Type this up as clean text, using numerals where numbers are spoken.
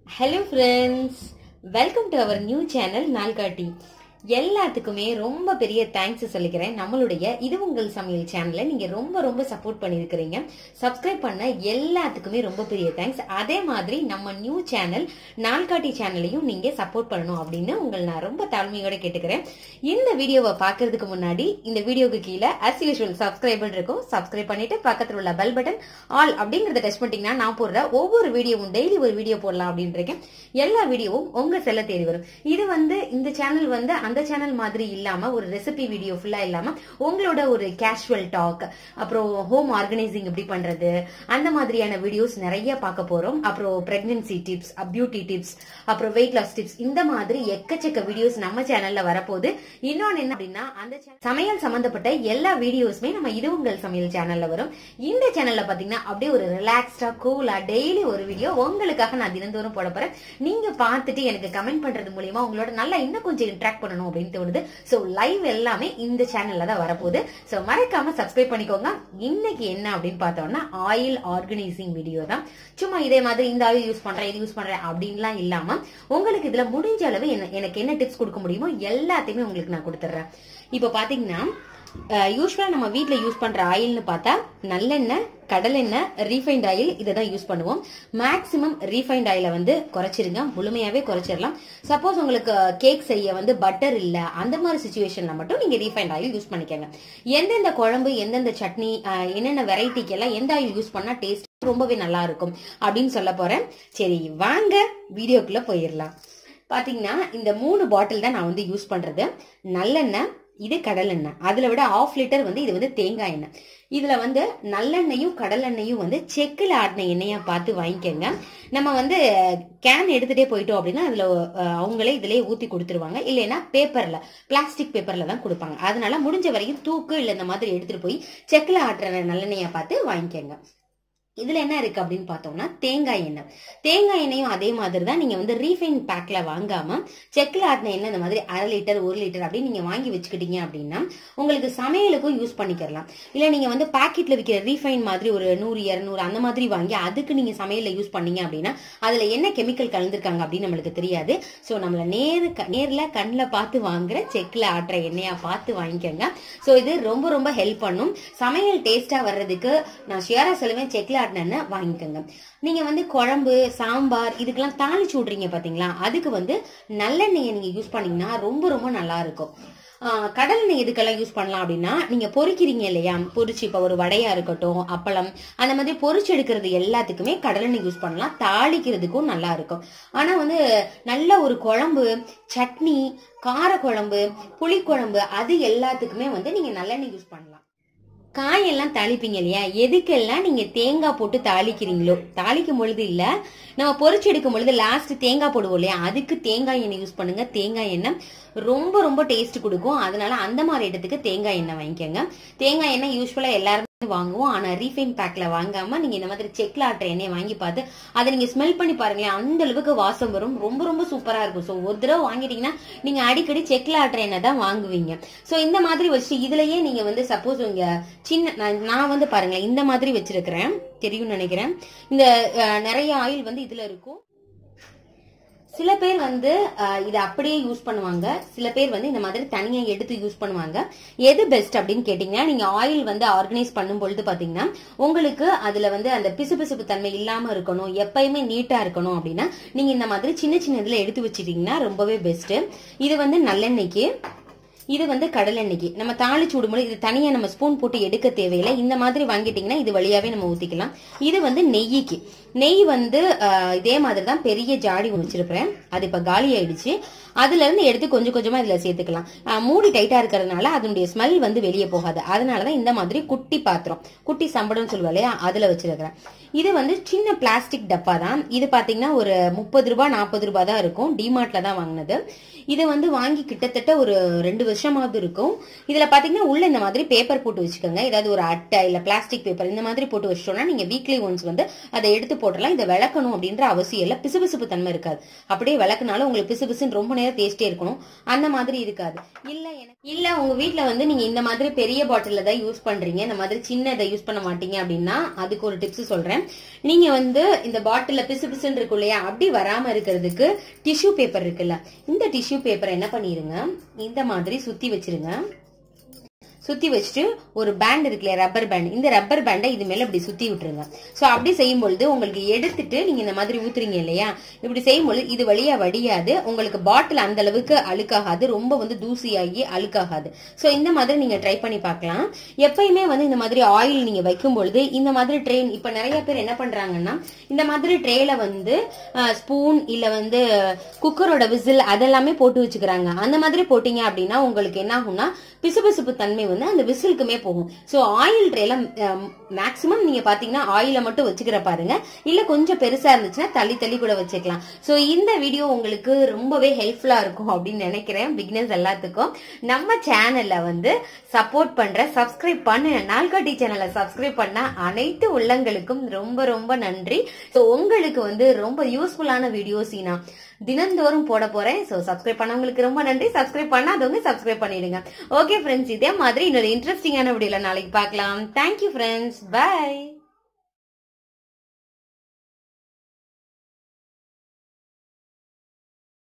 Hello friends, welcome to our new channel Naatkaati. எல்லாத்துக்குமே ரொம்ப பெரிய தேங்க்ஸ் சொல்லிக்கிறேன். நம்மளுடைய இது உங்கள் சமையல் சேனலை நீங்க ரொம்ப சப்போர்ட் பண்ணியிருக்கிறீங்க. சப்ஸ்கிரைப் பண்ண எல்லாத்துக்குமே ரொம்ப பெரிய தேங்க்ஸ். அதே மாதிரி நம்ம நியூ சேனல் நாட்காட்டி சேனலையும் நீங்க சப்போர்ட் பண்ணணும் அப்படின்னு உங்களை நான் ரொம்ப தாழ்மையோட கேட்டுக்கிறேன். இந்த வீடியோவை பாக்குறதுக்கு முன்னாடி இந்த வீடியோக்கு கீழே as usual சப்ஸ்கிரைபர் இருக்கும். சப்ஸ்கிரைப் பண்ணிட்டு பக்கத்துல உள்ள பெல் பட்டன் ஆல் அப்படிங்கறத டச் பண்ணிட்டீங்கன்னா நான் போடுற ஒவ்வொரு வீடியோவும் டெய்லி ஒரு வீடியோ போடலாம் அப்படின்னு இருக்கேன். எல்லா வீடியோவும் உங்க செல்ல தேடி வரும். இது இந்த சேனல் அந்த சேனல் மாதிரி இல்லாம ஒரு ரெசிபி வீடியோ ஃபுல்லா இல்லாம உங்களோட ஒரு கேஷுவல் டாக், அப்புறம் ஹோம் ஆர்கனைசிங் எப்படி பண்றது அந்த மாதிரியான வீடியோஸ் நிறைய பார்க்க போறோம். அப்புறம் பிரெக்னன்சி டிப்ஸ், பியூட்டி டிப்ஸ், அப்புறம் வெயிட் லாஸ் டிப்ஸ், இந்த மாதிரி எக்கச்சக்க வீடியோஸ் நம்ம சேனல்ல வரப்போகுது. இன்னொன்னு என்ன அப்படின்னா அந்த சமையல் சம்பந்தப்பட்ட எல்லா வீடியோஸுமே நம்ம இது உங்கள் சமையல் சேனல்ல வரும். இந்த சேனல்ல பாத்தீங்கன்னா அப்படியே ஒரு ரிலாக்ஸ்டா கூலா டெய்லி ஒரு வீடியோ உங்களுக்காக நான் தினந்தோறும் போட போறேன். நீங்க பார்த்துட்டு எனக்கு கமெண்ட் பண்றது மூலியமா உங்களோட நல்லா இன்னும் கொஞ்சம் இன்ட்ராக்ட் பண்ணணும் அப்படின்னு தோணுது. சோ லைவ் எல்லாமே இந்த சேனல்ல தான் வரப்போகுது. சோ மறக்காம சப்ஸ்கிரைப் பண்ணிக்கோங்க. இன்னைக்கு என்ன அப்படின்னு பார்த்தோம்னா ஆயில் ஆர்கனைசிங் வீடியோ தான். சும்மா இதே மாதிரி இந்த ஆயில் யூஸ் பண்றேன் இது யூஸ் பண்றேன் அப்படின்லாம் இல்லாம உங்களுக்கு இதுல முடிஞ்ச அளவு எனக்கு என்ன டிப்ஸ் கொடுக்க முடியுமோ எல்லாத்தையுமே உங்களுக்கு நான் கொடுத்துறேன். இப்ப பாத்தீங்கன்னா யூஸ்வலா நம்ம வீட்ல யூஸ் பண்ற ஆயில்னு பார்த்தா நல்லெண்ணெய், கடலெண்ணெய், ரீஃபைண்ட் ஆயில் இதை தான் யூஸ் பண்ணுவோம். மேக்சிமம் ரீஃபைண்ட் ஆயில குறைச்சிருங்க, முழுமையாவே குறைச்சிடலாம். சப்போஸ் உங்களுக்கு கேக் செய்ய பட்டர் இல்ல அந்த மாதிரி சிச்சுவேஷன்ல மட்டும் நீங்க ரீஃபைண்ட் ஆயில் யூஸ் பண்ணிக்கங்க. எந்தெந்த குழம்பு, எந்தெந்த சட்னி, என்னென்ன வெரைட்டிக்கு எல்லாம் எந்த ஆயில் யூஸ் பண்ணா டேஸ்ட் ரொம்பவே நல்லா இருக்கும் அப்படின்னு சொல்ல போறேன். சரி வாங்க வீடியோக்குள்ள போயிடலாம். பாத்தீங்கன்னா இந்த 3 பாட்டில் தான் நான் யூஸ் பண்றது. நல்லெண்ணெய், இது கடலெண்ணெய், அதுல விட 1/2 லிட்டர் இது தேங்காய் எண்ணெய். இதுல நல்லெண்ணையும் கடலெண்ணையும் செக்குல ஆடின எண்ணெயா பார்த்து வாங்கிக்கோங்க. நம்ம கேன் எடுத்துட்டே போயிட்டோம் அப்படின்னா அதுல அவங்களே இதுலயே ஊத்தி கொடுத்துருவாங்க. இல்லைன்னா பேப்பர்ல, பிளாஸ்டிக் பேப்பர்ல தான் கொடுப்பாங்க. அதனால முடிஞ்ச வரைக்கும் தூக்கு இல்ல இந்த மாதிரி எடுத்துட்டு போய் செக்குல ஆட்டுற நல்லெண்ணையா பார்த்து வாங்கிக்கோங்க. இதுல என்ன இருக்கு அப்படின்னு பார்த்தோம்னா தேங்காய் எண்ணெய். தேங்காய் எண்ணெயும் அதே மாதிரி தான் நீங்க ரீஃபைன் பேக்ல வாங்காம செக்ல ஆட்டின எண்ணெய் இந்த மாதிரி 1/2 லிட்டர் 1 லிட்டர் அப்படின்னு நீங்க வாங்கி வச்சுக்கிட்டீங்க அப்படின்னா உங்களுக்கு சமையலுக்கும் யூஸ் பண்ணிக்கலாம். இல்ல நீங்க பாக்கெட்ல விற்கிற ரீஃபைன் மாதிரி ஒரு 100 200 அந்த மாதிரி வாங்கி அதுக்கு நீங்க சமையல்ல யூஸ் பண்ணீங்க அப்படின்னா அதுல என்ன கெமிக்கல் கலந்துருக்காங்க அப்படின்னு நம்மளுக்கு தெரியாது. சோ நம்மள நேர்ல கண்ணுல பார்த்து வாங்குற செக்ல ஆட்டுற எண்ணெயா பார்த்து வாங்கிக்கோங்க. சோ இது ரொம்ப ஹெல்ப் பண்ணும். சமையல் டேஸ்டா வர்றதுக்கு நான் ஷியரா சொல்லுவேன், செக்ல வாங்கிக்கோங்க. நீங்க குழம்பு, சாம்பார் இதுக்கெல்லாம் தாளிச்சு விடுறீங்க பாத்தீங்களா, அதுக்கு நல்லெண்ணெயை நீங்க யூஸ் பண்ணீங்கன்னா ரொம்ப நல்லா இருக்கும். கடல் எண்ணெய் எதுக்கெல்லாம் யூஸ் பண்ணலாம் அப்படின்னா நீங்க பொரிக்கிறீங்க இல்லையா, பொரிச்சு இப்ப ஒரு வடையா இருக்கட்டும், அப்பளம் அந்த மாதிரி பொரிச்சு எடுக்கிறது எல்லாத்துக்குமே கடலெண்ணெய் யூஸ் பண்ணலாம். தாளிக்கிறதுக்கும் நல்லா இருக்கும். ஆனா நல்ல ஒரு குழம்பு, சட்னி, கார குழம்பு, புளிக்குழம்பு அது எல்லாத்துக்குமே நீங்க நல்லெண்ணெய் யூஸ் பண்ணலாம். காயெல்லாம் தாளிப்பீங்க இல்லையா, எதுக்கெல்லாம் நீங்க தேங்காய் போட்டு தாளிக்கிறீங்களோ, தாளிக்கும் பொழுது இல்ல நம்ம பொரிச்சு எடுக்கும் பொழுது லாஸ்ட் தேங்காய் போடுவோம் இல்லையா, அதுக்கு தேங்காய் எண்ணெய் யூஸ் பண்ணுங்க. தேங்காய் எண்ணெய் ரொம்ப டேஸ்ட் கொடுக்கும். அதனால அந்த மாதிரி இடத்துக்கு தேங்காய் எண்ணெய் வாங்கிக்கோங்க. தேங்காய் எண்ணெய் யூஸ்வலா எல்லாரும் வாங்குவோம். ஆனா ரீஃபைன் பேக்ல வாங்காம நீங்க இந்த மாதிரி செக்ல ஆட்டுற எண்ணெய் வாங்கி பார்த்து அதை நீங்க ஸ்மெல் பண்ணி பாருங்களேன், அந்த அளவுக்கு வாசம் வரும். ரொம்ப சூப்பரா இருக்கும். சோ ஒரு தடவை வாங்கிட்டீங்கன்னா நீங்க அடிக்கடி செக்ல ஆட்டுற எண்ணெய் தான் வாங்குவீங்க. சோ இந்த மாதிரி வச்சு இதுலயே நீங்க சப்போஸ் உங்க சின்ன நான் பாருங்களேன் இந்த மாதிரி வச்சிருக்கிறேன், தெரியும் நினைக்கிறேன். இந்த நிறைய ஆயில் இதுல இருக்கும். சில பேர் இத அப்படியே யூஸ் பண்ணுவாங்க, சில பேர் இந்த மாதிரி தனியா எடுத்து யூஸ் பண்ணுவாங்க. எது பெஸ்ட் அப்படின்னு கேட்டீங்கன்னா நீங்க ஆயில் ஆர்கனைஸ் பண்ணும் பொழுது பாத்தீங்கன்னா உங்களுக்கு அதுல அந்த பிசுபிசுப்பு தன்மை இல்லாம இருக்கணும், எப்பயுமே நீட்டா இருக்கணும் அப்படின்னா நீங்க இந்த மாதிரி சின்ன இதுல எடுத்து வச்சிட்டீங்கன்னா ரொம்பவே பெஸ்ட். இது நல்லெண்ணெய்க்கு, இது கடலெண்ணெய்க்கு நம்ம தாளிச்சு விடும்போது இது தனியா நம்ம ஸ்பூன் போட்டு எடுக்க தேவையில்லை. இந்த மாதிரி வாங்கிட்டீங்கன்னா இது வழியாவே நம்ம ஊத்திக்கலாம். இது நெய்யிக்கு, நெய் இதே மாதிரி தான் பெரிய ஜாடி வச்சிருப்பேன், அது இப்ப காலி ஆயிடுச்சு. அதுல இருந்து எடுத்து கொஞ்சமா இதுல சேர்த்துக்கலாம். மூடி டைட்டா இருக்கிறதுனால அதனுடைய ஸ்மெல் வெளியே போகாது. அதனாலதான் இந்த மாதிரி குட்டி பாத்திரம், குட்டி சம்படம் சொல்லுவா இல்லையா, அதுல வச்சிருக்கிறேன். இது சின்ன பிளாஸ்டிக் டப்பா தான். இது பாத்தீங்கன்னா ஒரு 30 ரூபாய் 40 ரூபாய் தான் இருக்கும். டிமார்ட்ல தான் வாங்கினது. இது வாங்கி கிட்டத்தட்ட ஒரு 2 வருஷமாவது இருக்கும். இதுல பாத்தீங்கன்னா உள்ள இந்த மாதிரி பேப்பர் போட்டு வச்சுக்கோங்க. ஏதாவது ஒரு அட்டை இல்ல பிளாஸ்டிக் பேப்பர் இந்த மாதிரி போட்டு வச்சிட்டோம்னா நீங்க வீக்லி ஒன்ஸ் வந்து அதை எடுத்து போடலாம். இதை விளக்கணும் அப்படின்ற அவசியம் இல்ல. பிசுபிசுப்பு தன்மை இருக்காது. அப்படியே விளக்குனாலும் உங்களுக்கு பிசுபிசுன்னு ரொம்ப நேரம் தேய்ச்சிட்டே இருக்கணும், அந்த மாதிரி இருக்காது. இல்ல உங்க வீட்டுல வந்து நீங்க இந்த மாதிரி பெரிய பாட்டில் தான் யூஸ் பண்றீங்க, இந்த மாதிரி சின்ன இதை யூஸ் பண்ண மாட்டீங்க அப்படின்னா அதுக்கு ஒரு டிப்ஸ் சொல்றேன். நீங்க வந்து இந்த பாட்டில பிசுபிசுன்னு இருக்கும் இல்லையா, அப்படி வராம இருக்கிறதுக்கு டிஷ்யூ பேப்பர் இருக்குல்ல, இந்த டிஷ்யூ பேப்பரை என்ன பண்ணிருங்க, இந்த மாதிரி சுத்தி வச்சிருங்க. சுத்தி வச்சுட்டு ஒரு பேண்ட் இருக்குல்ல, ரப்பர் பேண்ட், இந்த ரப்பர் பேண்டை இது மேல இப்படி சுத்தி விட்டுருங்க. சோ அப்படி செய்யும்பொழுது உங்களுக்கு எடுத்துட்டு நீங்க இந்த மாதிரி ஊத்துறீங்க இல்லையா, இப்படி செய்யும்போது இது வழியா வடியாது, உங்களுக்கு பாட்டில் அந்த அளவுக்கு அழுக்காகாது, ரொம்ப வந்து தூசியாகி அழுக்காகாது. சோ இந்த மாதிரி நீங்க ட்ரை பண்ணி பார்க்கலாம். எப்பயுமே வந்து இந்த மாதிரி ஆயில் நீங்க வைக்கும் பொழுது இந்த மாதிரி ட்ரே, இப்ப நிறைய பேர் என்ன பண்றாங்கன்னா இந்த மாதிரி ட்ரேல வந்து ஸ்பூன் இல்ல வந்து குக்கரோட விசில் அதெல்லாமே போட்டு வச்சுக்கிறாங்க. அந்த மாதிரி போட்டீங்க அப்படின்னா உங்களுக்கு என்ன ஆகும்னா பிசுபிசுப்பு தன்மை வந்து அந்த விசிலுக்குமே போகும். சோ ஆயில் ட்ரேல மேக்சிமம் நீங்க பாத்தீங்கன்னா ஆயில மட்டும் வச்சுக்கிற பாருங்க, இல்ல கொஞ்சம் பெருசா இருந்துச்சுன்னா தள்ளி தள்ளி கூட வச்சுக்கலாம். சோ இந்த வீடியோ உங்களுக்கு ரொம்பவே ஹெல்ப்ஃபுல்லா இருக்கும் அப்படின்னு நினைக்கிறேன். பிகினர்ஸ் எல்லாத்துக்கும் நம்ம சேனல்ல வந்து சப்போர்ட் பண்ற, சப்ஸ்கிரைப் பண்ண, நாள்காட்டி சேனலை சப்ஸ்கிரைப் பண்ண அனைத்து உள்ளங்களுக்கும் ரொம்ப ரொம்ப நன்றி. சோ உங்களுக்கு வந்து ரொம்ப யூஸ்ஃபுல்லான வீடியோஸ் நான் தினந்தோறும் போட போறேன். சோ சப்ஸ்கிரைப் பண்ணவங்களுக்கு ரொம்ப நன்றி, சப்ஸ்கிரைப் பண்ணாதவங்க சப்ஸ்கிரைப் பண்ணிடுங்க. ஓகே ஃப்ரெண்ட்ஸ், இதே மாதிரி இன்னொரு இன்ட்ரெஸ்டிங்கான வீடியோல நாளைக்கு பார்க்கலாம். Thank you friends, by.